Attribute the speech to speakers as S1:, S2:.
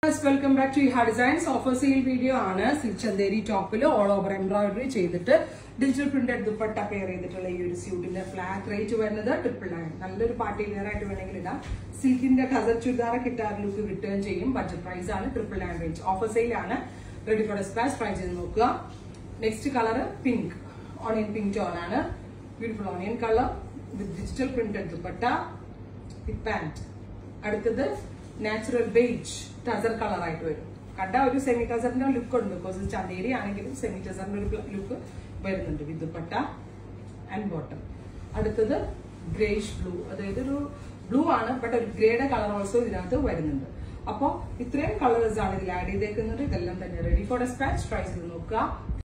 S1: Welcome back to Iha designs. Offer sale video ആണ്. Silk Chanderi ടോപ്പിൽ all over embroidery ചെയ്തിട്ട് digital printed dupatta pair ചെയ്തിട്ടുള്ള ഈ ഒരു സ്യൂട്ടിന്റെ ഫ്ലാറ്റ് റേറ്റ് വരുന്നത് 999. നല്ലൊരു പാർട്ടി വെയർ ആയിട്ട് വേണമെങ്കിൽ ഇടാം. സിൽക്കിന്റെ ഖസർ ചുരിദാറൊക്കെ ഇട്ടാർ ലുക്ക് കിട്ടുകയും ചെയ്യും. ബഡ്ജറ്റ് പ്രൈസ് ആണ് 999 റേഞ്ച്. ഓഫർ സെയിൽ ആണ്. Ready for dispatch. ട്രൈ ചെയ്ത് നോക്കുക. Next colour pink, onion pink tone ആണ്. Beautiful onion colour with digital printed dupatta with pant. അടുത്തത് നാച്ചുറൽ ബേജ് ടസർ കളർ ആയിട്ട് വരും. കണ്ട ഒരു സെമി ടസറിന്റെ ലുക്ക് ഉണ്ട്. ബിക്കോസ് ചന്തേരി ആണെങ്കിലും സെമി ടസറിന്റെ ഒരു ലുക്ക് വരുന്നുണ്ട് വിത്ത് ദുപ്പട്ട ആൻഡ് ബോട്ടം. അടുത്തത് ഗ്രേഷ് ബ്ലൂ, അതായത് ഒരു ബ്ലൂ ആണ് ബട്ട് ഒരു ഗ്രേയുടെ കളർ ഓൾസോ ഇതിനകത്ത് വരുന്നുണ്ട്. അപ്പൊ ഇത്രയും കളേഴ്സ് ആണ് ഇതിൽ ആഡ് ചെയ്തേക്കുന്നത്. ഇതെല്ലാം തന്നെ റെഡി ഫോർ ഡിസ്പാച്ച്. ട്രൈ ചെയ്ത് നോക്കുക.